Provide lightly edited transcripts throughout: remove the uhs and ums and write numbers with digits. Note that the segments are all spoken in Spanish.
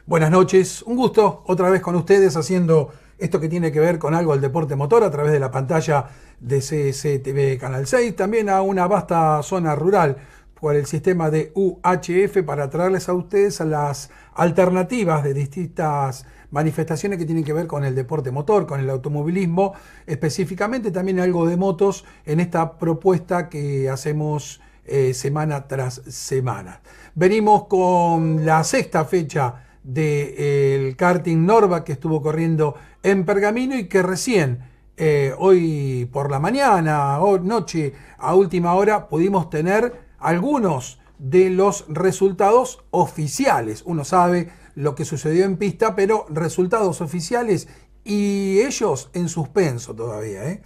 Buenas noches, un gusto otra vez con ustedes haciendo esto que tiene que ver con algo del deporte motor a través de la pantalla de CCTV Canal 6, también a una vasta zona rural por el sistema de UHF para traerles a ustedes a las alternativas de distintas manifestaciones que tienen que ver con el deporte motor, con el automovilismo, específicamente también algo de motos en esta propuesta que hacemos semana tras semana. Venimos con la sexta fecha del karting Norva que estuvo corriendo en Pergamino y que recién hoy por la mañana o noche a última hora pudimos tener algunos de los resultados oficiales. Uno sabe lo que sucedió en pista, pero resultados oficiales y ellos en suspenso todavía.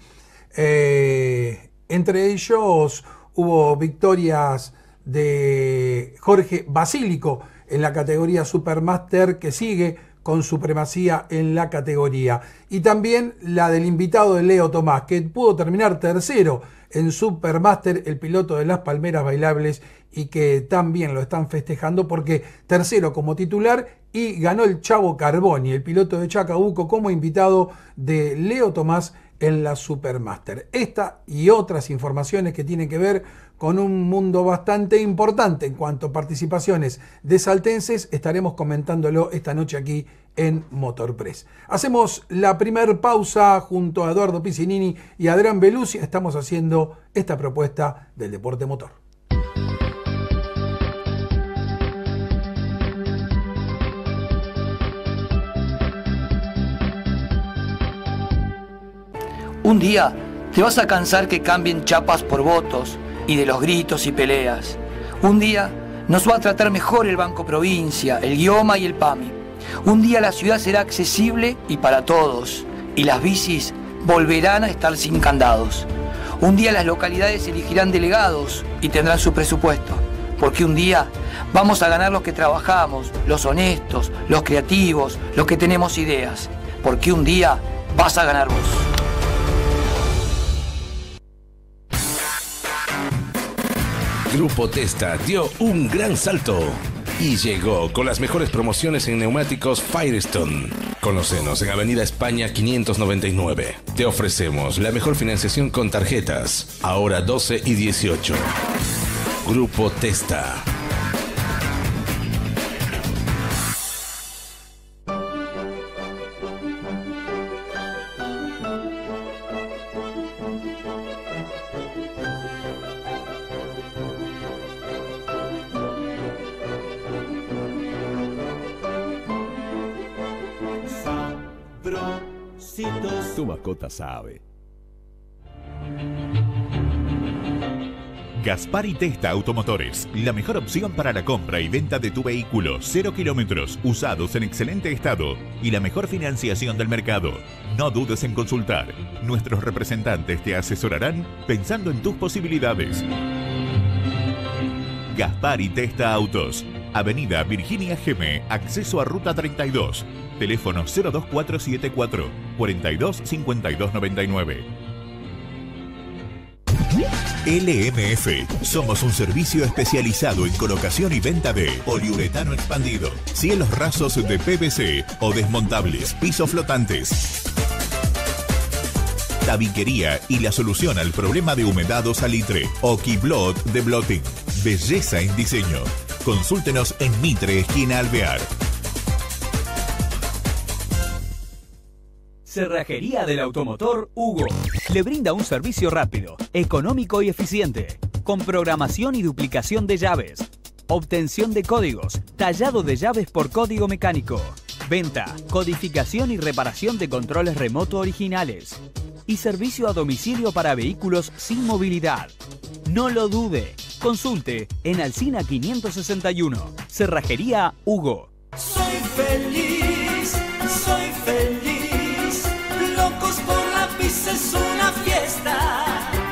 Entre ellos hubo victorias de Jorge Basílico en la categoría Supermaster, que sigue con supremacía en la categoría, y también la del invitado de Leo Tomás, que pudo terminar tercero en Supermaster, el piloto de las Palmeras Bailables, y que también lo están festejando porque tercero como titular, y ganó el Chavo Carboni, el piloto de Chacabuco, como invitado de Leo Tomás en la Supermaster. Esta y otras informaciones que tienen que ver con un mundo bastante importante en cuanto a participaciones de saltenses, estaremos comentándolo esta noche aquí en Motorpress. Hacemos la primer pausa junto a Eduardo Piccinini y Adrián Belusi. Estamos haciendo esta propuesta del deporte motor. Un día te vas a cansar que cambien chapas por votos y de los gritos y peleas. Un día nos va a tratar mejor el Banco Provincia, el Guioma y el PAMI. Un día la ciudad será accesible y para todos, y las bicis volverán a estar sin candados. Un día las localidades elegirán delegados y tendrán su presupuesto, porque un día vamos a ganar los que trabajamos, los honestos, los creativos, los que tenemos ideas, porque un día vas a ganar vos. Grupo Testa dio un gran salto y llegó con las mejores promociones en neumáticos Firestone. Conócenos en Avenida España 599. Te ofrecemos la mejor financiación con tarjetas, ahora 12 y 18. Grupo Testa. Tu mascota sabe. Gaspar y Testa Automotores, la mejor opción para la compra y venta de tu vehículo, 0 kilómetros, usados en excelente estado y la mejor financiación del mercado. No dudes en consultar. Nuestros representantes te asesorarán pensando en tus posibilidades. Gaspar y Testa Autos, Avenida Virginia Geme, acceso a Ruta 32. Teléfono 02474 425299. LMF. Somos un servicio especializado en colocación y venta de poliuretano expandido, cielos rasos de PVC o desmontables, pisos flotantes, tabiquería y la solución al problema de humedad o salitre. Okiblot de Blotting. Belleza en diseño. Consúltenos en Mitre, esquina Alvear. Cerrajería del Automotor Hugo. Le brinda un servicio rápido, económico y eficiente, con programación y duplicación de llaves, obtención de códigos, tallado de llaves por código mecánico, venta, codificación y reparación de controles remoto originales y servicio a domicilio para vehículos sin movilidad. No lo dude. Consulte en Alsina 561. Cerrajería Hugo. Soy feliz, soy feliz. Locos por la pizza es una fiesta.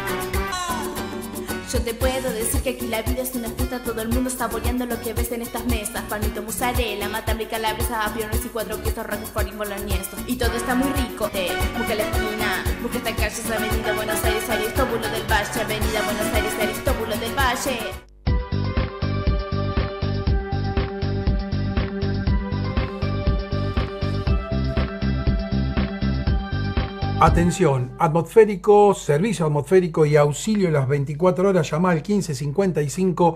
Yo te puedo decir que aquí la vida es una fiesta. Todo el mundo está boleando lo que ves en estas mesas. Panito, mozzarella, matambre, calabresa, aviones y 4 quesos, roquefort y boloñeso. Y todo está muy rico. Busca la esquina, busca esta calle, es Avenida Buenos Aires, Aristóbulo del Valle. Avenida Buenos Aires, Aristóbulo del Valle. Atención, atmosférico, servicio atmosférico y auxilio las 24 horas, llama al 1555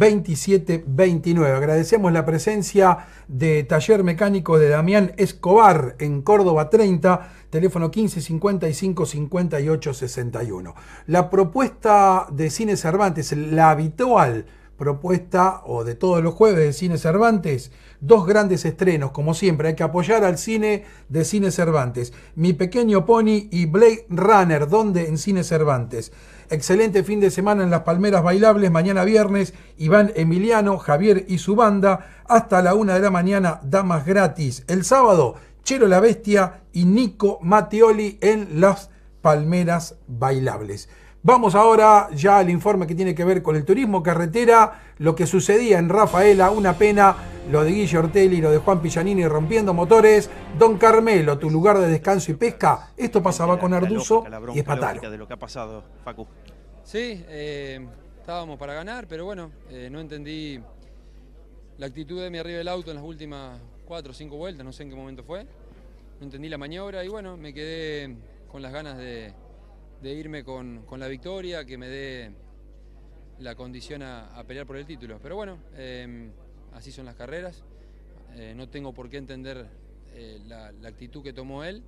27 29. Agradecemos la presencia de Taller Mecánico de Damián Escobar en Córdoba 30, teléfono 1555 58 61. La propuesta de Cine Cervantes, la habitual propuesta o de todos los jueves de Cine Cervantes, dos grandes estrenos, como siempre, hay que apoyar al cine de Cine Cervantes. Mi Pequeño Pony y Blade Runner, donde en Cine Cervantes. Excelente fin de semana en las Palmeras Bailables, mañana viernes, Iván Emiliano, Javier y su banda, hasta la 1 de la mañana, damas gratis. El sábado, Chelo la Bestia y Nico Mattioli en las Palmeras Bailables. Vamos ahora ya al informe que tiene que ver con el turismo carretera, lo que sucedía en Rafaela, una pena, lo de Guille Ortelli, lo de Juan Pillanini rompiendo motores. Don Carmelo, tu lugar de descanso y pesca, esto pasaba con Arduzo y Espataro. De lo que ha pasado, Facu. Sí, estábamos para ganar, pero bueno, no entendí la actitud de mi arriba del auto en las últimas 4 o 5 vueltas, no sé en qué momento fue. No entendí la maniobra y bueno, me quedé con las ganas de irme con la victoria, que me dé la condición a pelear por el título. Pero bueno, así son las carreras. No tengo por qué entender la actitud que tomó él.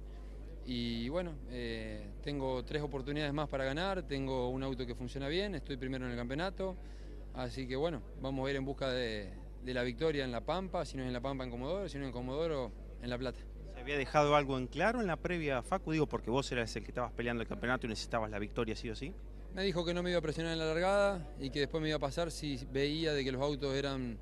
Y bueno, tengo 3 oportunidades más para ganar, tengo un auto que funciona bien, estoy primero en el campeonato. Así que bueno, vamos a ir en busca de la victoria en La Pampa, si no es en La Pampa en Comodoro, si no en Comodoro en La Plata. ¿Había dejado algo en claro en la previa, Facu? Digo, porque vos eras el que estabas peleando el campeonato y necesitabas la victoria sí o sí. Me dijo que no me iba a presionar en la largada y que después me iba a pasar si veía de que los autos eran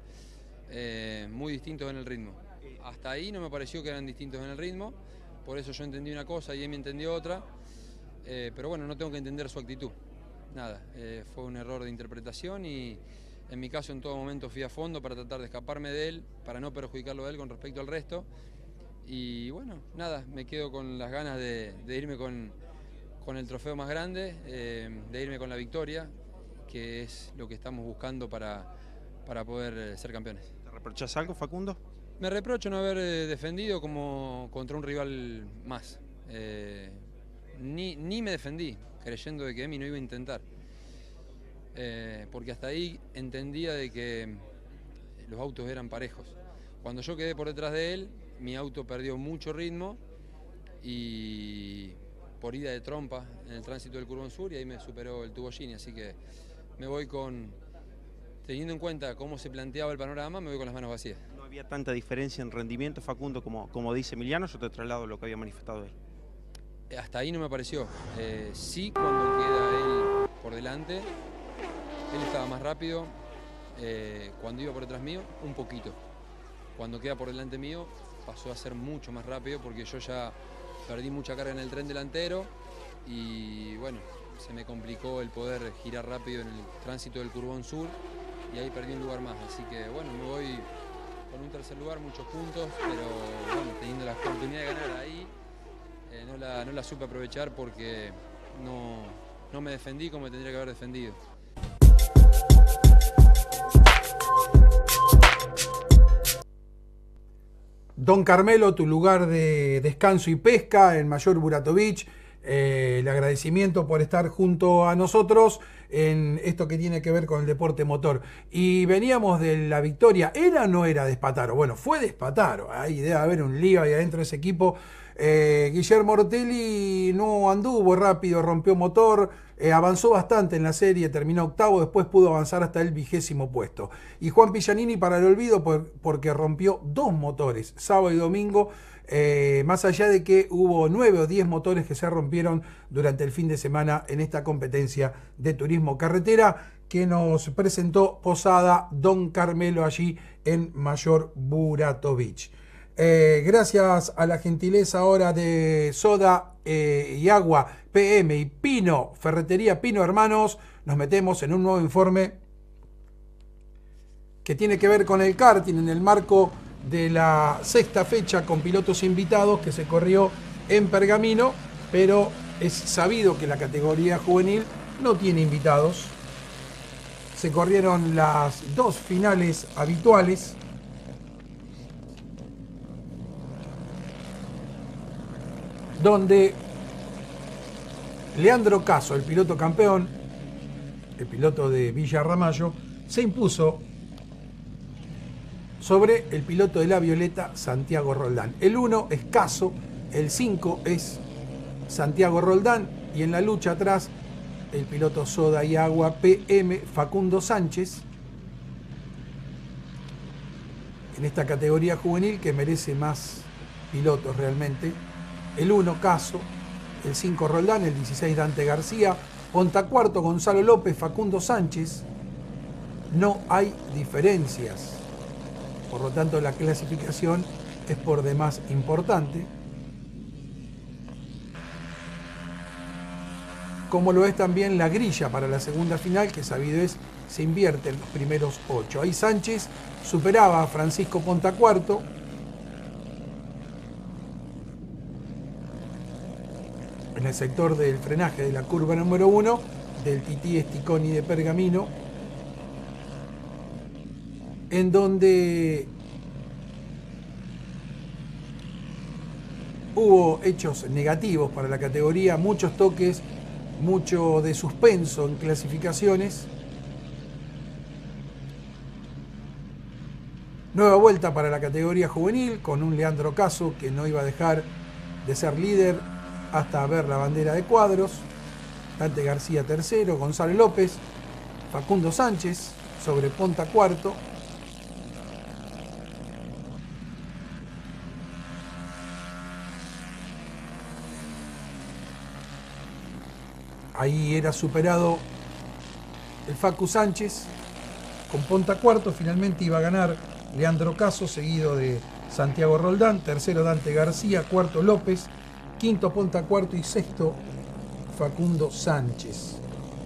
muy distintos en el ritmo. Hasta ahí no me pareció que eran distintos en el ritmo, por eso yo entendí una cosa y él me entendió otra, pero bueno, no tengo que entender su actitud. Nada, fue un error de interpretación y en mi caso en todo momento fui a fondo para tratar de escaparme de él, para no perjudicarlo a él con respecto al resto. Y bueno, nada, me quedo con las ganas de irme con el trofeo más grande, de irme con la victoria, que es lo que estamos buscando para poder ser campeones. ¿Te reprochás algo, Facundo? Me reprocho no haber defendido como contra un rival más. Ni me defendí, creyendo de que Emi no iba a intentar. Porque hasta ahí entendía de que los autos eran parejos. Cuando yo quedé por detrás de él, mi auto perdió mucho ritmo y por ida de trompa en el tránsito del Curbón Sur y ahí me superó el Tubogini, así que me voy teniendo en cuenta cómo se planteaba el panorama, me voy con las manos vacías. ¿No había tanta diferencia en rendimiento, Facundo, como dice Emiliano? Yo te traslado lo que había manifestado él. Hasta ahí no me pareció. Sí, cuando queda él por delante, él estaba más rápido, cuando iba por detrás mío, un poquito. Cuando queda por delante mío, pasó a ser mucho más rápido porque yo ya perdí mucha carga en el tren delantero y bueno, se me complicó el poder girar rápido en el tránsito del Curbón Sur y ahí perdí un lugar más. Así que bueno, me voy con un tercer lugar, muchos puntos, pero bueno, teniendo la oportunidad de ganar ahí, no la supe aprovechar porque no me defendí como me tendría que haber defendido. Don Carmelo, tu lugar de descanso y pesca en Mayor Buratovich, el agradecimiento por estar junto a nosotros en esto que tiene que ver con el deporte motor. Y veníamos de la victoria, ¿era o no era de Espataro? Bueno, fue de Espataro, ahí debe haber un lío ahí adentro de ese equipo. Guillermo Ortelli no anduvo rápido, rompió motor, avanzó bastante en la serie, terminó octavo, después pudo avanzar hasta el 20º puesto. Y Juan Pillanini para el olvido porque rompió 2 motores, sábado y domingo, más allá de que hubo 9 o 10 motores que se rompieron durante el fin de semana en esta competencia de turismo carretera que nos presentó Posada Don Carmelo allí en Mayor Buratovich. Gracias a la gentileza ahora de Soda y Agua PM y Pino, Ferretería Pino Hermanos, nos metemos en un nuevo informe que tiene que ver con el karting en el marco de la 6ª fecha con pilotos invitados que se corrió en Pergamino, pero es sabido que la categoría juvenil no tiene invitados. Se corrieron las 2 finales habituales. Donde Leandro Caso, el piloto campeón, el piloto de Villa Ramallo, se impuso sobre el piloto de la Violeta, Santiago Roldán. El 1 es Caso, el 5 es Santiago Roldán, y en la lucha atrás el piloto Soda y Agua PM, Facundo Sánchez, en esta categoría juvenil que merece más pilotos realmente. El 1 Caso, el 5 Roldán, el 16 Dante García, Pontacuarto Gonzalo López, Facundo Sánchez. No hay diferencias, por lo tanto la clasificación es por demás importante, como lo es también la grilla para la segunda final, que sabido es, se invierte en los primeros 8. Ahí Sánchez superaba a Francisco Pontacuarto, en el sector del frenaje de la curva número 1 del Tití Esticoni de Pergamino, en donde hubo hechos negativos para la categoría, muchos toques, mucho de suspenso en clasificaciones. Nueva vuelta para la categoría juvenil, con un Leandro Caso que no iba a dejar de ser líder hasta ver la bandera de cuadros. Dante García tercero, Gonzalo López, Facundo Sánchez sobre Pontacuarto. Ahí era superado el Facu Sánchez con Pontacuarto. Finalmente iba a ganar Leandro Caso, seguido de Santiago Roldán, tercero Dante García, cuarto López, quinto Pontacuarto y sexto Facundo Sánchez.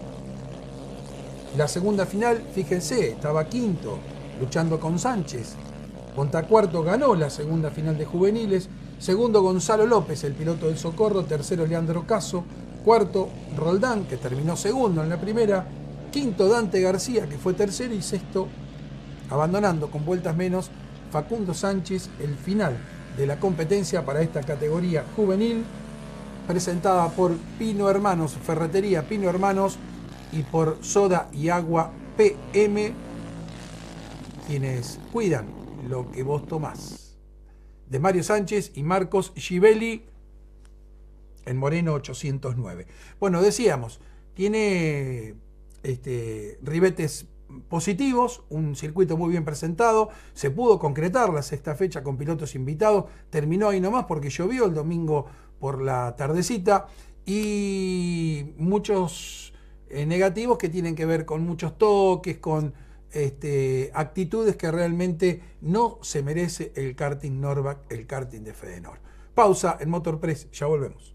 La segunda final, fíjense, estaba quinto, luchando con Sánchez. Pontacuarto ganó la segunda final de juveniles, segundo Gonzalo López, el piloto del Socorro, tercero Leandro Caso, cuarto Roldán, que terminó segundo en la primera, quinto Dante García, que fue tercero, y sexto, abandonando con vueltas menos, Facundo Sánchez, el final de la competencia para esta categoría juvenil, presentada por Pino Hermanos, Ferretería Pino Hermanos, y por Soda y Agua PM, quienes cuidan lo que vos tomás. De Mario Sánchez y Marcos Givelli, en Moreno 809. Bueno, decíamos, tiene ribetes positivos, un circuito muy bien presentado, se pudo concretar la sexta fecha con pilotos invitados, terminó ahí nomás porque llovió el domingo por la tardecita, y muchos negativos que tienen que ver con muchos toques, con actitudes que realmente no se merece el karting Norvac, el karting de Fedenor. Pausa en Motorpress, ya volvemos.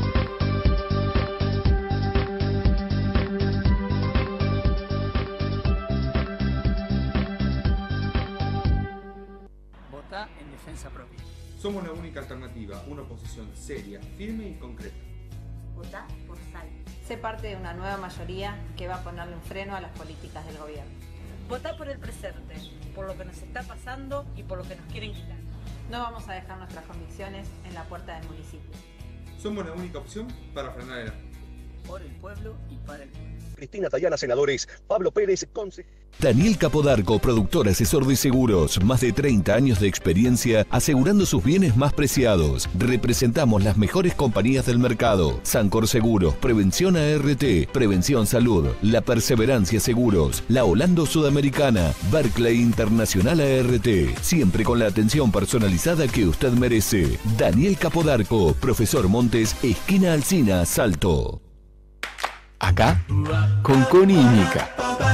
Votá en defensa propia. Somos la única alternativa, una oposición seria, firme y concreta. Votá por Sal. Sé parte de una nueva mayoría que va a ponerle un freno a las políticas del gobierno. Votá por el presente, por lo que nos está pasando y por lo que nos quieren quitar. No vamos a dejar nuestras convicciones en la puerta del municipio. Somos la única opción para frenar el... Por el pueblo y para el pueblo. Cristina Tayana, senadores. Pablo Pérez, consejero. Daniel Capodarco, productor asesor de seguros. Más de 30 años de experiencia asegurando sus bienes más preciados. Representamos las mejores compañías del mercado. Sancor Seguros, Prevención ART, Prevención Salud, La Perseverancia Seguros, La Holando Sudamericana, Berkeley Internacional ART. Siempre con la atención personalizada que usted merece. Daniel Capodarco, Profesor Montes, esquina Alsina, Salto. Acá, con Connie y Mica.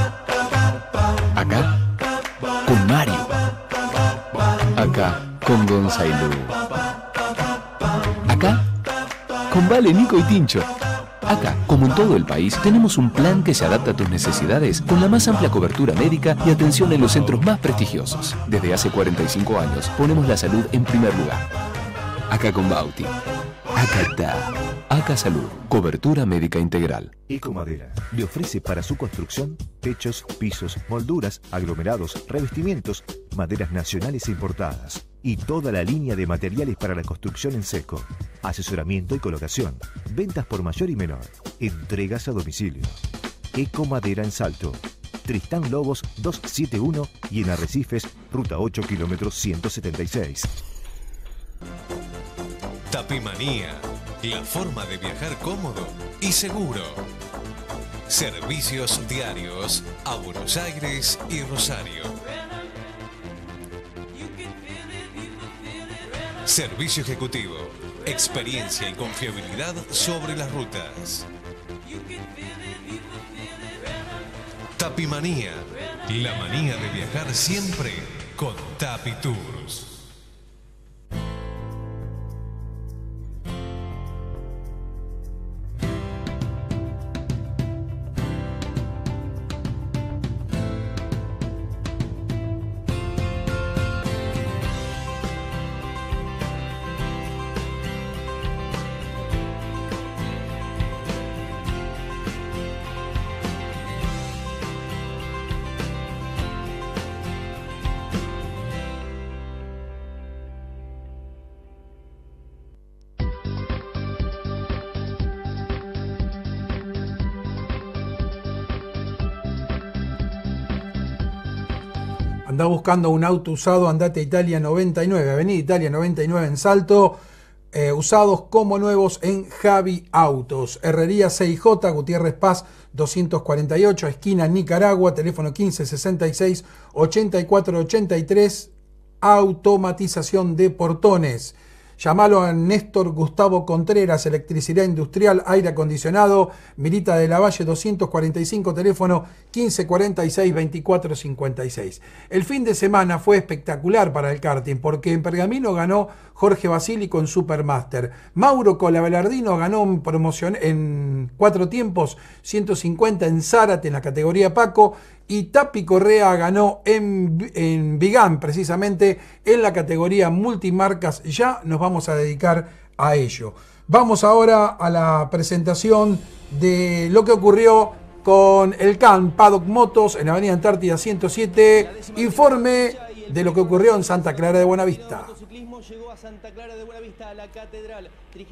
Acá, con Mario. Acá, con Gonzalo. Acá, con Vale, Nico y Tincho. Acá, como en todo el país, tenemos un plan que se adapta a tus necesidades con la más amplia cobertura médica y atención en los centros más prestigiosos. Desde hace 45 años, ponemos la salud en primer lugar. Acá con Bauti. Acá está. Acá Salud, cobertura médica integral. Ecomadera le ofrece para su construcción techos, pisos, molduras, aglomerados, revestimientos, maderas nacionales e importadas y toda la línea de materiales para la construcción en seco. asesoramiento y colocación, ventas por mayor y menor, entregas a domicilio. Eco Madera en Salto, Tristán Lobos 271 y en Arrecifes, ruta 8 kilómetros 176. Tapimanía, la forma de viajar cómodo y seguro. Servicios diarios a Buenos Aires y Rosario. Servicio ejecutivo, experiencia y confiabilidad sobre las rutas. Tapimanía, la manía de viajar siempre con Tapi Tours. Andá buscando un auto usado, andate a Italia 99, Avenida Italia 99 en Salto, usados como nuevos en Javi Autos. Herrería 6J, Gutiérrez Paz 248, esquina Nicaragua, teléfono 1566 8483, automatización de portones. Llamalo a Néstor Gustavo Contreras, electricidad industrial, aire acondicionado, Mirita de la Valle 245, teléfono 1546-2456. El fin de semana fue espectacular para el karting porque en Pergamino ganó Jorge Basili con Supermaster. Mauro Colavelardino ganó en promoción en 4 tiempos, 150 en Zárate en la categoría Paco. Y Tapi Correa ganó en Vigán, precisamente en la categoría multimarcas. Ya nos vamos a dedicar a ello. Vamos ahora a la presentación de lo que ocurrió con el CAN Paddock Motos en Avenida Antártida 107. Informe de lo que ocurrió en Santa Clara de Buenavista. Llegó a Santa Clara de Buenavista, a la catedral,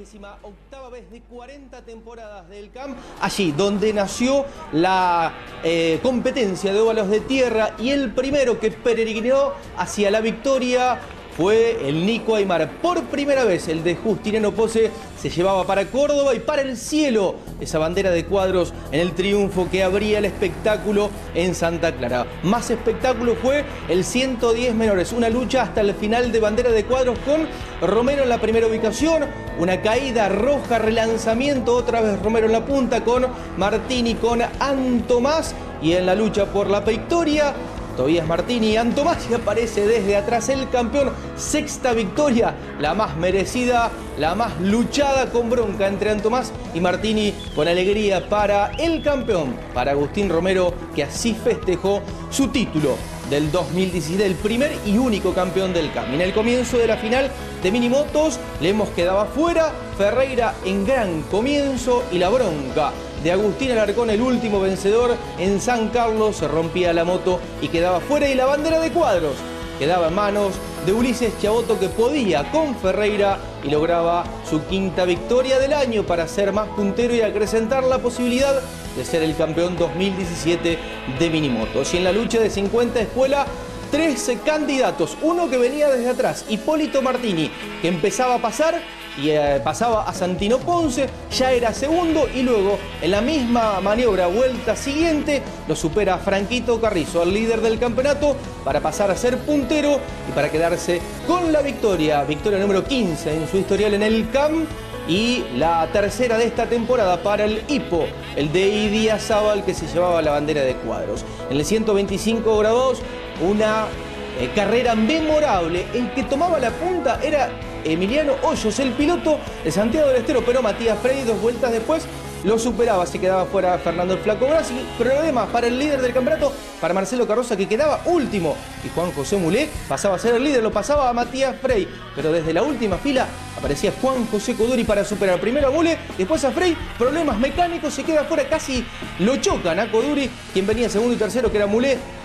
38ª vez de 40 temporadas del CAM, allí donde nació la competencia de óvalos de tierra, y el primero que peregrinó hacia la victoria fue el Nico Aymar. Por primera vez el de Justiniano Pose se llevaba para Córdoba y para el cielo esa bandera de cuadros en el triunfo que abría el espectáculo en Santa Clara. Más espectáculo fue el 110 menores, una lucha hasta el final de bandera de cuadros con Romero en la primera ubicación, una caída roja, relanzamiento, otra vez Romero en la punta con Martini, con Antomás, y en la lucha por la victoria Tobías Martini y Antomás, y aparece desde atrás el campeón. 6ª victoria, la más merecida, la más luchada, con bronca entre Antomás y Martini, con alegría para el campeón, para Agustín Romero, que así festejó su título del 2017, el primer y único campeón del CAM. En el comienzo de la final de Minimotos, Lemos quedaba fuera, Ferreira en gran comienzo, y la bronca de Agustín Alarcón, el último vencedor en San Carlos, se rompía la moto y quedaba fuera, y la bandera de cuadros quedaba en manos de Ulises Chaboto, que podía con Ferreira y lograba su 5ª victoria del año para ser más puntero y acrecentar la posibilidad de ser el campeón 2017 de Minimotos. Y en la lucha de 50 espuela, 13 candidatos, uno que venía desde atrás, Hipólito Martini, que empezaba a pasar y pasaba a Santino Ponce, ya era segundo, y luego en la misma maniobra, vuelta siguiente, lo supera Franquito Carrizo, el líder del campeonato, para pasar a ser puntero y para quedarse con la victoria número 15 en su historial en el CAM, y la tercera de esta temporada para el Hipo, el de Idiazábal, que se llevaba la bandera de cuadros. En el 125 grados, una carrera memorable. El que tomaba la punta era Emiliano Hoyos, el piloto de Santiago del Estero, pero Matías Frey 2 vueltas después lo superaba, se quedaba fuera Fernando el Flaco Brasi. Problema para el líder del campeonato, para Marcelo Carroza, que quedaba último, y Juan José Mulé pasaba a ser el líder, lo pasaba a Matías Frey, pero desde la última fila aparecía Juan José Coduri para superar primero a Mulé, después a Frey, problemas mecánicos, se queda fuera, casi lo chocan a Coduri, quien venía segundo y tercero, que era Mulé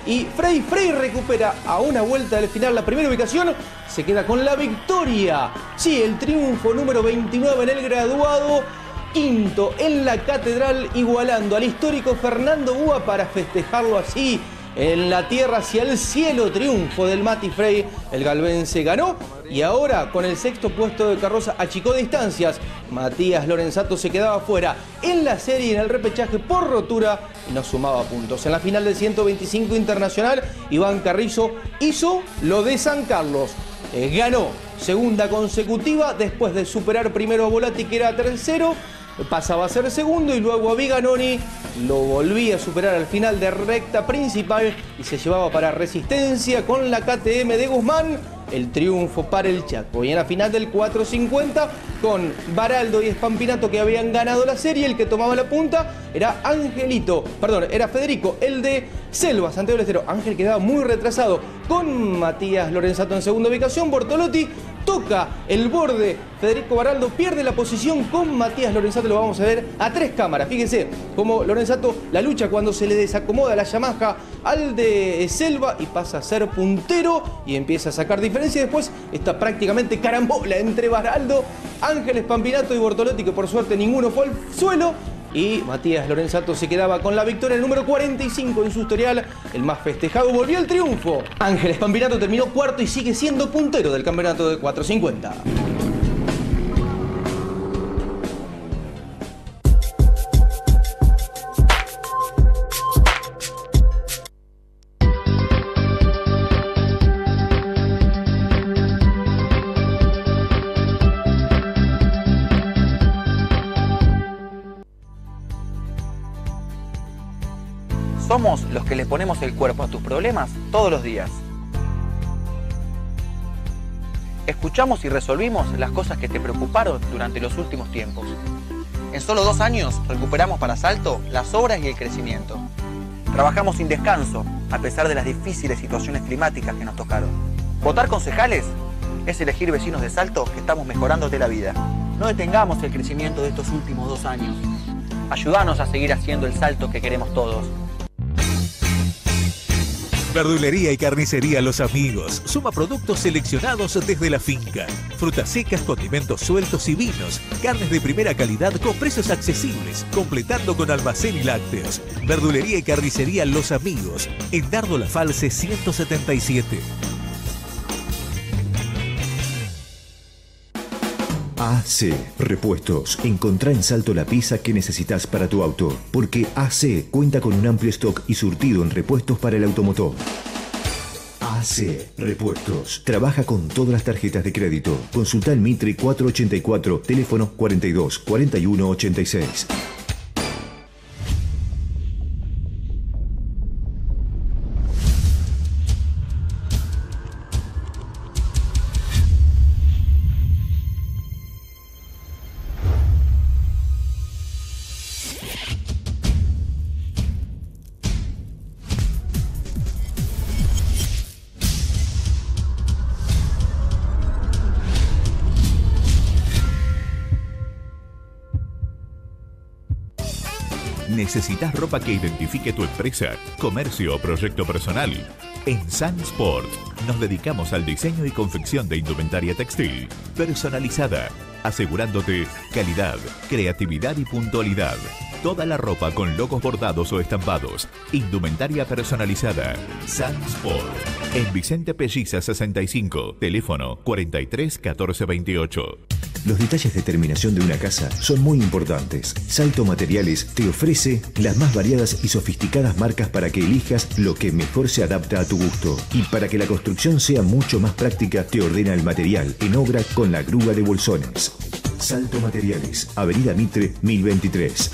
y Frey recupera a una vuelta del final la primera ubicación, se queda con la victoria. Sí, el triunfo número 29 en el graduado, quinto en la catedral, igualando al histórico Fernando Búa para festejarlo así en la tierra hacia el cielo. Triunfo del Mati Frey, el galvense ganó y ahora con el sexto puesto de carroza achicó distancias. Matías Lorenzato se quedaba fuera en la serie, en el repechaje por rotura, y no sumaba puntos. En la final del 125 internacional, Iván Carrizo hizo lo de San Carlos. Ganó segunda consecutiva después de superar primero a Volati, que era tercero. Pasaba a ser segundo y luego a Viganoni lo volvía a superar al final de recta principal y se llevaba para Resistencia con la KTM de Guzmán el triunfo para el Chaco. Y en la final del 450, con Baraldo y Spampinato que habían ganado la serie, el que tomaba la punta era Federico, el de Selva, Santiago del Estero. Ángel quedaba muy retrasado con Matías Lorenzato en segunda ubicación. Bortolotti toca el borde, Federico Baraldo pierde la posición con Matías Lorenzato. Lo vamos a ver a 3 cámaras. Fíjense cómo Lorenzato la lucha cuando se le desacomoda la Yamaha al de Selva y pasa a ser puntero y empieza a sacar diferencia. Después está prácticamente carambola entre Baraldo, Ángel Spampinato y Bortolotti, que por suerte ninguno fue al suelo. Y Matías Lorenzato se quedaba con la victoria, el número 45 en su historial, el más festejado, volvió al triunfo. Ángel Spampinato terminó cuarto y sigue siendo puntero del campeonato de 450. Somos los que le ponemos el cuerpo a tus problemas todos los días. Escuchamos y resolvimos las cosas que te preocuparon durante los últimos tiempos. En solo 2 años recuperamos para Salto las obras y el crecimiento. Trabajamos sin descanso, a pesar de las difíciles situaciones climáticas que nos tocaron. Votar concejales es elegir vecinos de Salto que estamos mejorándote la vida. No detengamos el crecimiento de estos últimos 2 años. Ayúdanos a seguir haciendo el salto que queremos todos. Verdulería y carnicería Los Amigos. Suma productos seleccionados desde la finca. Frutas secas, condimentos sueltos y vinos. Carnes de primera calidad con precios accesibles. Completando con almacén y lácteos. Verdulería y carnicería Los Amigos. En Dardo La Falce 177. AC Repuestos. Encontrá en Salto la pieza que necesitas para tu auto, porque AC cuenta con un amplio stock y surtido en repuestos para el automotor. AC Repuestos. Trabaja con todas las tarjetas de crédito. Consulta el Mitre 484, teléfono 42 41 86. ¿Necesitas ropa que identifique tu empresa, comercio o proyecto personal? En Sun Sport nos dedicamos al diseño y confección de indumentaria textil personalizada, asegurándote calidad, creatividad y puntualidad. Toda la ropa con logos bordados o estampados. Indumentaria personalizada. Sun Sport. En Vicente Pelliza 65. Teléfono 43 14 28. Los detalles de terminación de una casa son muy importantes. Salto Materiales te ofrece las más variadas y sofisticadas marcas para que elijas lo que mejor se adapta a tu gusto. Y para que la construcción sea mucho más práctica, te ordena el material en obra con la grúa de bolsones. Salto Materiales, Avenida Mitre 1023.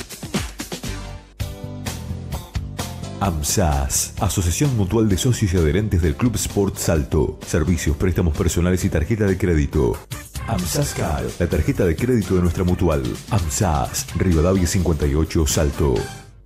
AMSAS, Asociación Mutual de Socios y Adherentes del Club Sport Salto. Servicios, préstamos personales y tarjeta de crédito. AMSAS Card, la tarjeta de crédito de nuestra mutual. AMSAS, Rivadavia 58, Salto.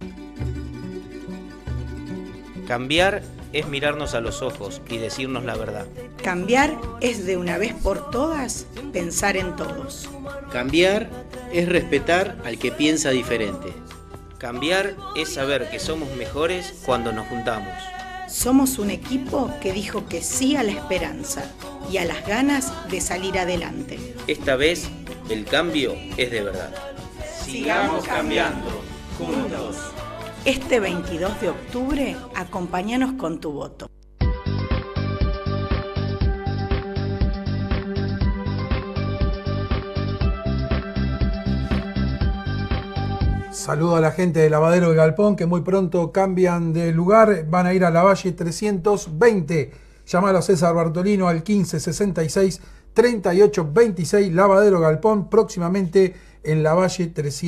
Cambiar es mirarnos a los ojos y decirnos la verdad. Cambiar es de una vez por todas pensar en todos. Cambiar es respetar al que piensa diferente. Cambiar es saber que somos mejores cuando nos juntamos. Somos un equipo que dijo que sí a la esperanza y a las ganas de salir adelante. Esta vez el cambio es de verdad. Sigamos cambiando, juntos. Este 22 de octubre, acompáñanos con tu voto. Saludo a la gente de Lavadero de Galpón, que muy pronto cambian de lugar, van a ir a Lavalle 320. Llámalo a César Bartolino al 1566 3826, Lavadero Galpón, próximamente en Lavalle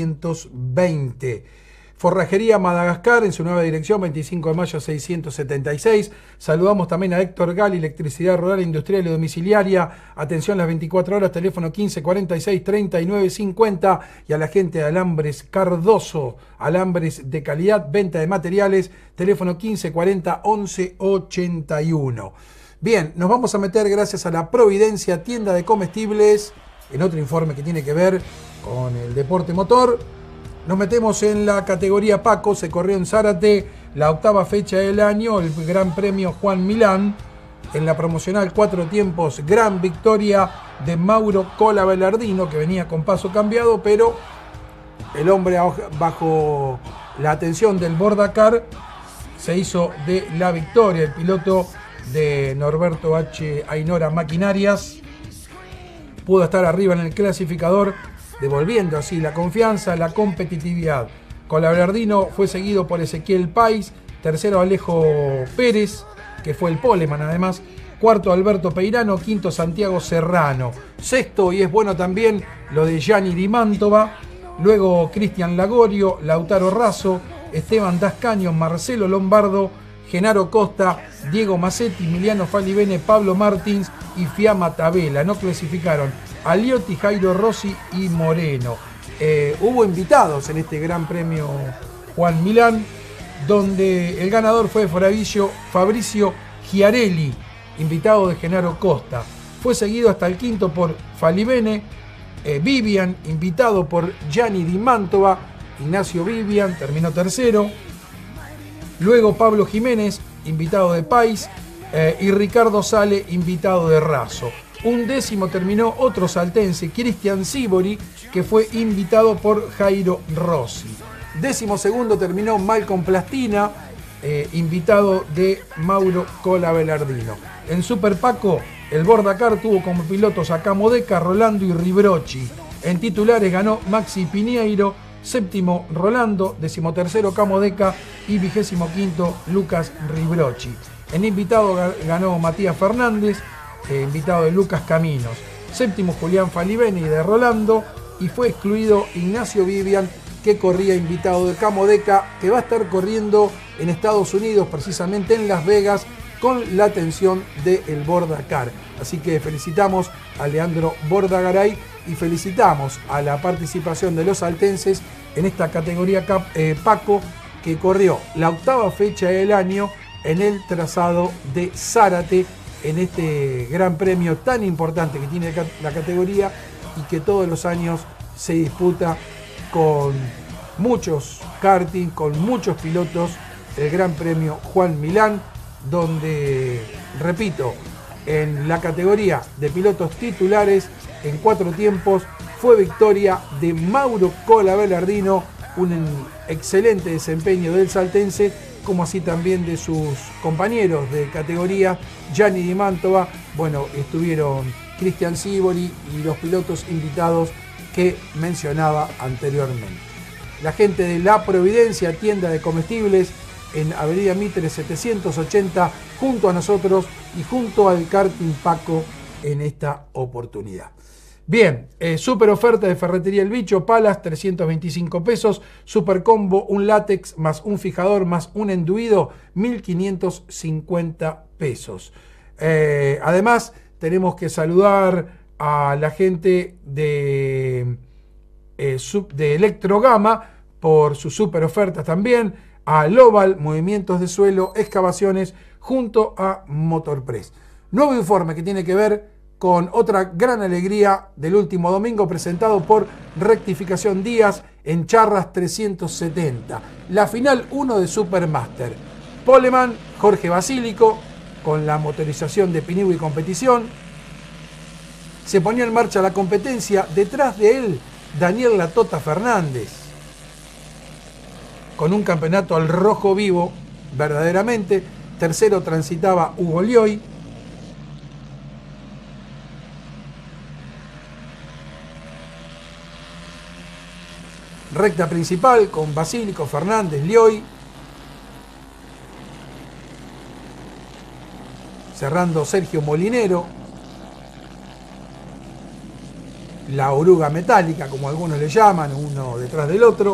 320. Forrajería Madagascar en su nueva dirección, 25 de mayo 676. Saludamos también a Héctor Gali, electricidad rural, industrial y domiciliaria. Atención las 24 horas, teléfono 1546 3950. Y a la gente de Alambres Cardoso, alambres de calidad, venta de materiales, teléfono 1540 1181. Bien, nos vamos a meter gracias a la Providencia, tienda de comestibles, en otro informe que tiene que ver con el deporte motor. Nos metemos en la categoría Paco, se corrió en Zárate la 8ª fecha del año, el Gran Premio Juan Milán. En la promocional 4 tiempos, gran victoria de Mauro Cola Belardino, que venía con paso cambiado, pero el hombre bajo la atención del Bordacar se hizo de la victoria. El piloto de Norberto H. Ainora Maquinarias pudo estar arriba en el clasificador, devolviendo así la confianza, la competitividad. Colabelardino fue seguido por Ezequiel Pais, tercero Alejo Pérez, que fue el poleman además, cuarto Alberto Peirano, quinto Santiago Serrano, sexto, y es bueno también lo de Gianni Di Mantova, luego Cristian Lagorio, Lautaro Razo, Esteban Dascaño, Marcelo Lombardo, Genaro Costa, Diego Macetti, Emiliano Falivene, Pablo Martins y Fiamma Tabela. No clasificaron Aliotti, Jairo Rossi y Moreno. Hubo invitados en este Gran Premio Juan Milán, donde el ganador fue Fabricio Chiarelli, invitado de Genaro Costa. Fue seguido hasta el quinto por Falivene, Vivian, invitado por Gianni Di Mantova, Ignacio Vivian, terminó tercero. Luego Pablo Jiménez, invitado de Pais, y Ricardo Sale, invitado de Razo. Un décimo terminó otro saltense, Cristian Sibori, que fue invitado por Jairo Rossi. Décimo segundo terminó Malcolm Plastina, invitado de Mauro Cola Belardino. En Super Paco, el Bordacar tuvo como pilotos a Camodeca, Rolando y Ribrochi. En titulares ganó Maxi Piñeiro, séptimo Rolando, decimotercero Camodeca y 25º Lucas Ribrochi. En invitado ganó Matías Fernández, invitado de Lucas Caminos. Séptimo Julián Falivene y de Rolando, y fue excluido Ignacio Vivian, que corría invitado de Camodeca, que va a estar corriendo en Estados Unidos, precisamente en Las Vegas, con la atención del Bordacar. Así que felicitamos a Leandro Bordagaray y felicitamos a la participación de los saltenses en esta categoría Paco, que corrió la 8ª fecha del año en el trazado de Zárate, en este gran premio tan importante que tiene la categoría y que todos los años se disputa con muchos karting, con muchos pilotos, el Gran Premio Juan Milán, donde, repito, en la categoría de pilotos titulares, en 4 tiempos, fue victoria de Mauro Cola Belardino, un excelente desempeño del saltense, como así también de sus compañeros de categoría, Gianni Di Mantova. Bueno, estuvieron Cristian Sibori y los pilotos invitados que mencionaba anteriormente. La gente de La Providencia, tienda de comestibles, en Avenida Mitre 780, junto a nosotros y junto al Karting Paco en esta oportunidad. Bien, super oferta de Ferretería El Bicho, palas 325 pesos, super combo, un látex más un fijador más un enduido, 1.550 pesos. Además, tenemos que saludar a la gente de Electrogama por sus super ofertas también, a Loval, movimientos de suelo, excavaciones, junto a Motorpress. Nuevo informe que tiene que ver con otra gran alegría del último domingo, presentado por Rectificación Díaz en Charras 370. La final 1 de Supermaster. Poleman, Jorge Basílico, con la motorización de Pinigüe Competición. Se ponía en marcha la competencia. Detrás de él, Daniel La Tota Fernández, con un campeonato al rojo vivo, verdaderamente. Tercero transitaba Hugo Lioy. Recta principal con Basílico, Fernández, Lioy. Cerrando Sergio Molinero. La oruga metálica, como algunos le llaman, uno detrás del otro.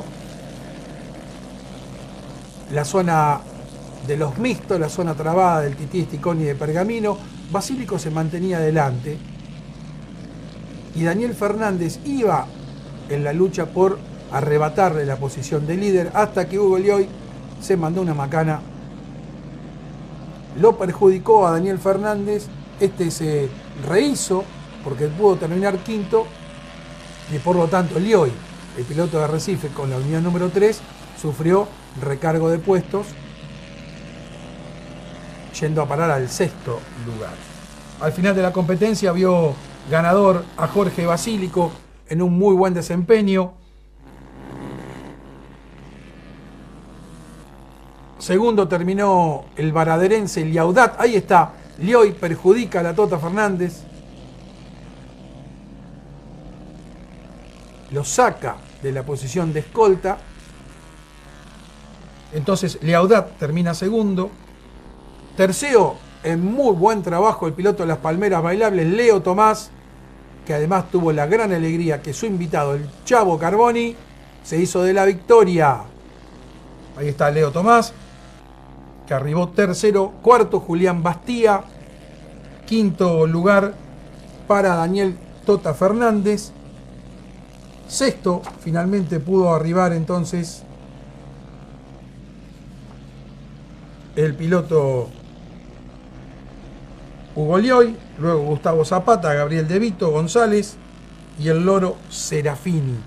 La zona de los mixtos, la zona trabada del Tití Esticoni de Pergamino. Basílico se mantenía adelante. Y Daniel Fernández iba en la lucha por arrebatarle la posición de líder, hasta que Hugo Lioy se mandó una macana. Lo perjudicó a Daniel Fernández. Este se rehizo porque pudo terminar quinto. Y por lo tanto Lioy, el piloto de Arrecife con la unidad número 3, sufrió recargo de puestos, yendo a parar al sexto lugar. Al final de la competencia vio ganador a Jorge Basílico en un muy buen desempeño. Segundo terminó el varaderense Liaudat. Ahí está, Lioy perjudica a La Tota Fernández. Lo saca de la posición de escolta. Entonces Liaudat termina segundo. Tercero, en muy buen trabajo, el piloto de las Palmeras Bailables, Leo Tomás, que además tuvo la gran alegría que su invitado, el Chavo Carboni, se hizo de la victoria. Ahí está Leo Tomás, que arribó tercero. Cuarto, Julián Bastía. Quinto lugar para Daniel Tota Fernández. Sexto, finalmente pudo arribar entonces el piloto Hugo Lioy, luego Gustavo Zapata, Gabriel De Vito, González y el loro Serafini.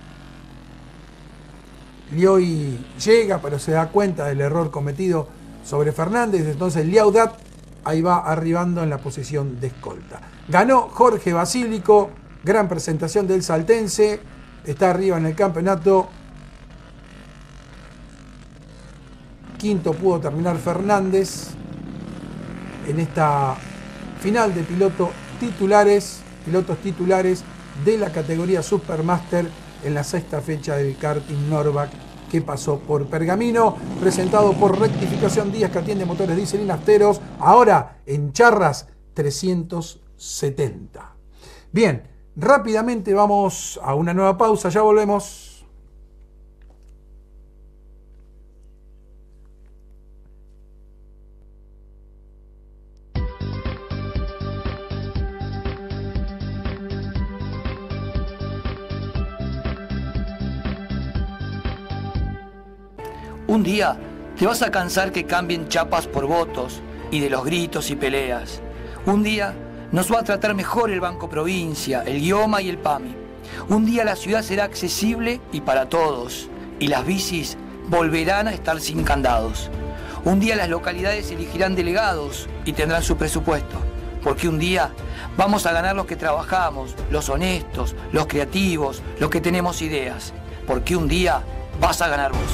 Lioy llega, pero se da cuenta del error cometido sobre Fernández, entonces Liaudat ahí va arribando en la posición de escolta. Ganó Jorge Basílico, gran presentación del saltense, está arriba en el campeonato. Quinto pudo terminar Fernández en esta final de pilotos titulares de la categoría Supermaster en la sexta fecha del karting Norvac que pasó por Pergamino, presentado por Rectificación Díaz, que atiende motores diésel y nafteros, ahora en Charras 370. Bien, rápidamente vamos a una nueva pausa, ya volvemos. Un día te vas a cansar que cambien chapas por votos y de los gritos y peleas. Un día nos va a tratar mejor el Banco Provincia, el Guioma y el PAMI. Un día la ciudad será accesible y para todos, y las bicis volverán a estar sin candados. Un día las localidades elegirán delegados y tendrán su presupuesto, porque un día vamos a ganar los que trabajamos, los honestos, los creativos, los que tenemos ideas, porque un día vas a ganar vos.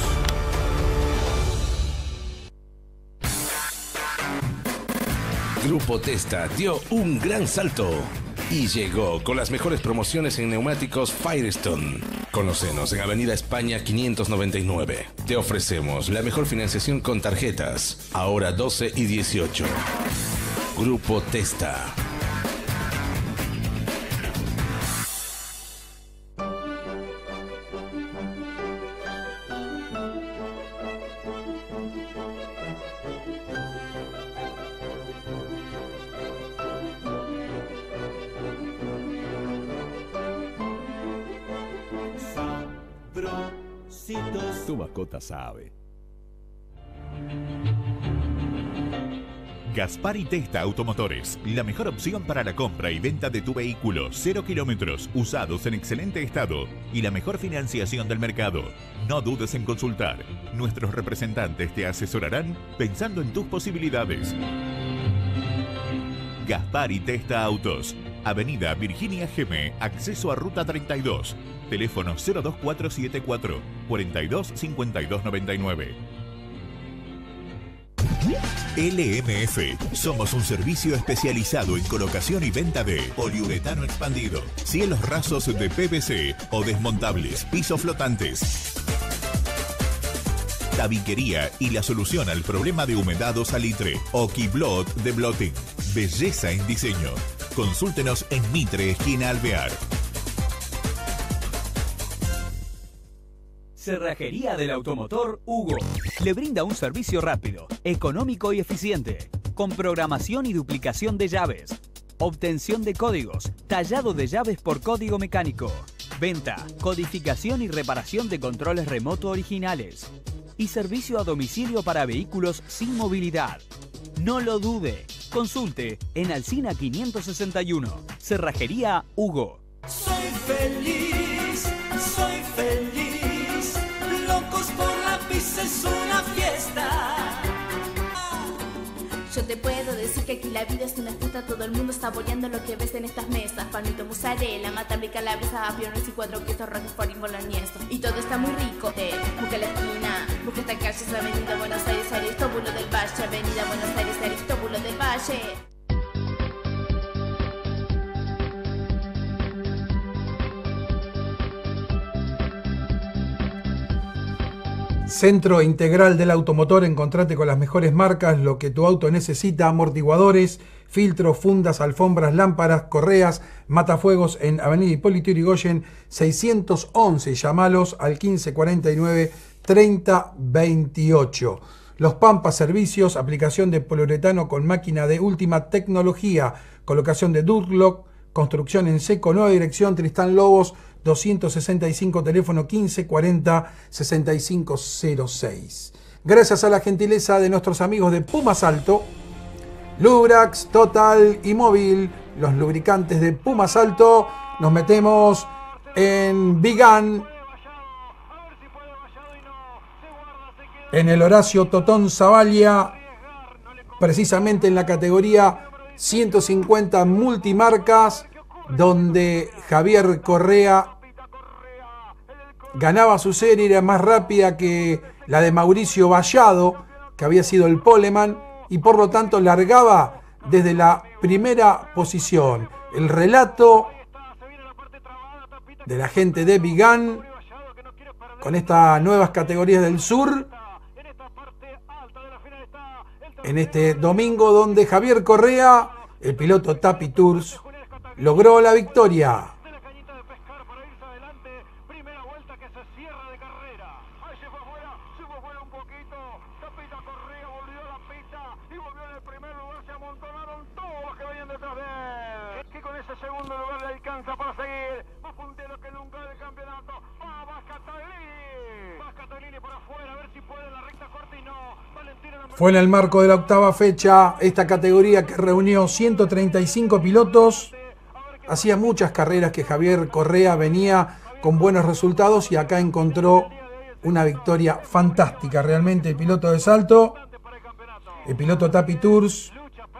Grupo Testa dio un gran salto y llegó con las mejores promociones en neumáticos Firestone. Conócenos en Avenida España 599. Te ofrecemos la mejor financiación con tarjetas, ahora 12 y 18. Grupo Testa. Tu mascota sabe. Gaspar y Testa Automotores, la mejor opción para la compra y venta de tu vehículo, 0 kilómetros, usados en excelente estado y la mejor financiación del mercado. No dudes en consultar. Nuestros representantes te asesorarán pensando en tus posibilidades. Gaspar y Testa Autos, Avenida Virginia Geme, acceso a Ruta 32, teléfono 02474 425299. LMF. Somos un servicio especializado en colocación y venta de poliuretano expandido, cielos rasos de PVC o desmontables, pisos flotantes, tabiquería y la solución al problema de humedad o salitre. Okiblot de Blotting. Belleza en diseño. Consúltenos en Mitre, esquina Alvear. Cerrajería del Automotor Hugo. Le brinda un servicio rápido, económico y eficiente, con programación y duplicación de llaves, obtención de códigos, tallado de llaves por código mecánico, venta, codificación y reparación de controles remoto originales y servicio a domicilio para vehículos sin movilidad. No lo dude. Consulte en Alsina 561. Cerrajería Hugo. Soy feliz, soy feliz. Locos por la pizza es una fiesta. Yo te puedo decir que aquí la vida es una fiesta. Todo el mundo está saboreando lo que ves en estas mesas. Palmito, mozzarella, matambre, calabresa, aviones y 4 quesos, roquefort y boloñesa. Y todo está muy rico. Busca la esquina, busca esta calle, es Avenida Buenos Aires, Aristóbulo del Valle. Avenida Buenos Aires, Aristóbulo del Valle. Centro Integral del Automotor, encontrate con las mejores marcas, lo que tu auto necesita, amortiguadores, filtros, fundas, alfombras, lámparas, correas, matafuegos en Avenida Hipólito Yrigoyen 611, llamalos al 1549 3028. Los Pampas Servicios, aplicación de poliuretano con máquina de última tecnología, colocación de Durlock, construcción en seco, nueva dirección, Tristán Lobos 265, teléfono 1540 6506. Gracias a la gentileza de nuestros amigos de Puma Salto, Lubrax, Total y Móvil, los lubricantes de Puma Salto, nos metemos en Vigan, en el Horacio Totón Zavalia, precisamente en la categoría 150 multimarcas, donde Javier Correa ganaba su serie, era más rápida que la de Mauricio Vallado, que había sido el poleman, y por lo tanto largaba desde la primera posición. El relato de la gente de Vigan con estas nuevas categorías del sur en este domingo, donde Javier Correa, el piloto Tapi Tours, logró la victoria. Fue en el marco de la octava fecha, esta categoría que reunió 135 pilotos. Hacía muchas carreras que Javier Correa venía con buenos resultados y acá encontró una victoria fantástica. Realmente el piloto de salto, el piloto Tapi Tours,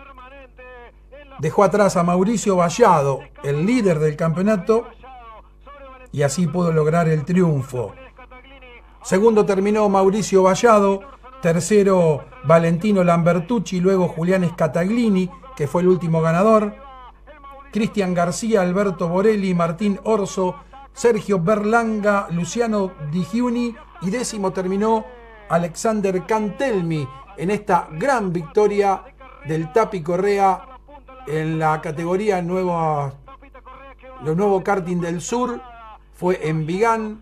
dejó atrás a Mauricio Vallado, el líder del campeonato, y así pudo lograr el triunfo. Segundo terminó Mauricio Vallado, tercero Valentino Lambertucci, luego Julián Scataglini, que fue el último ganador, Cristian García, Alberto Borelli, Martín Orso, Sergio Berlanga, Luciano Di Giuni, y décimo terminó Alexander Cantelmi en esta gran victoria del Tapi Correa en la categoría nuevo karting del sur. Fue en Vigan,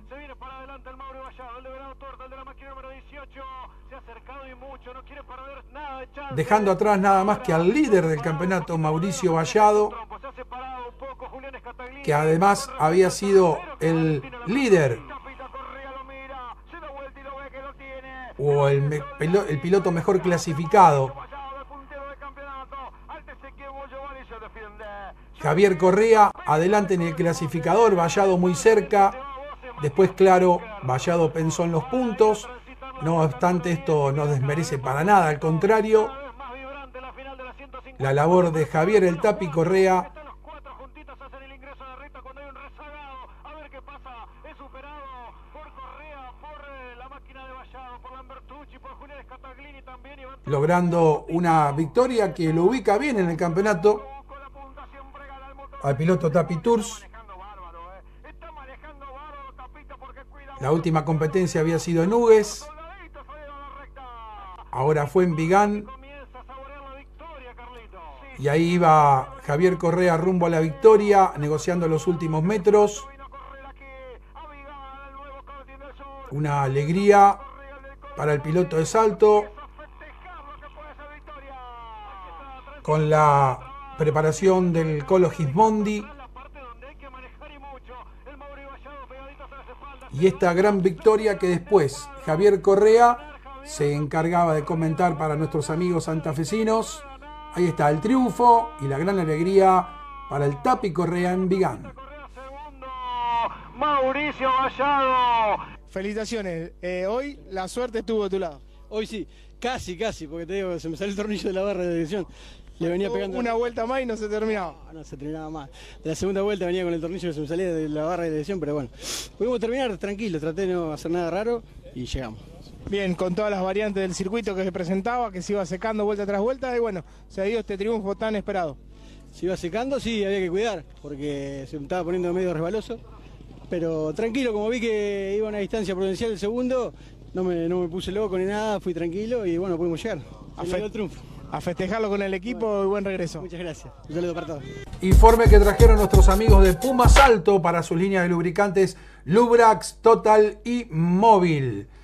dejando atrás nada más que al líder del campeonato, Mauricio Vallado, que además había sido el líder o el piloto mejor clasificado Javier Correa adelante en el clasificador, Vallado muy cerca. Después, claro, Vallado pensó en los puntos. No obstante, esto no desmerece para nada, al contrario. La labor de Javier el Tapi Correa. Logrando una victoria que lo ubica bien en el campeonato al piloto Tapi Tours. La última competencia había sido en Hugues, ahora fue en Vigán, y ahí iba Javier Correa rumbo a la victoria, negociando los últimos metros. Una alegría para el piloto de Salto, con la preparación del Colo Gismondi y esta gran victoria que después Javier Correa se encargaba de comentar para nuestros amigos santafesinos. Ahí está el triunfo y la gran alegría para el Tapi Correa en Vigán. Mauricio Vallado. Felicitaciones, hoy la suerte estuvo de tu lado. Hoy sí, casi, porque te digo, se me salió el tornillo de la barra de dirección. Le venía pegando una vuelta más y no se terminaba. No se terminaba más. De la segunda vuelta venía con el tornillo que se me salía de la barra de dirección, pero bueno, pudimos terminar tranquilo, traté de no hacer nada raro y llegamos. Bien, con todas las variantes del circuito que se presentaba, que se iba secando vuelta tras vuelta, y bueno, se dio este triunfo tan esperado. Se iba secando, sí, había que cuidar, porque se me estaba poniendo medio resbaloso, pero tranquilo, como vi que iba a una distancia prudencial el segundo, no me puse loco ni nada, fui tranquilo y bueno, pudimos llegar. El triunfo. A festejarlo con el equipo y buen regreso. Muchas gracias. Un saludo para todos. Informe que trajeron nuestros amigos de Puma Salto para sus líneas de lubricantes Lubrax, Total y Móvil.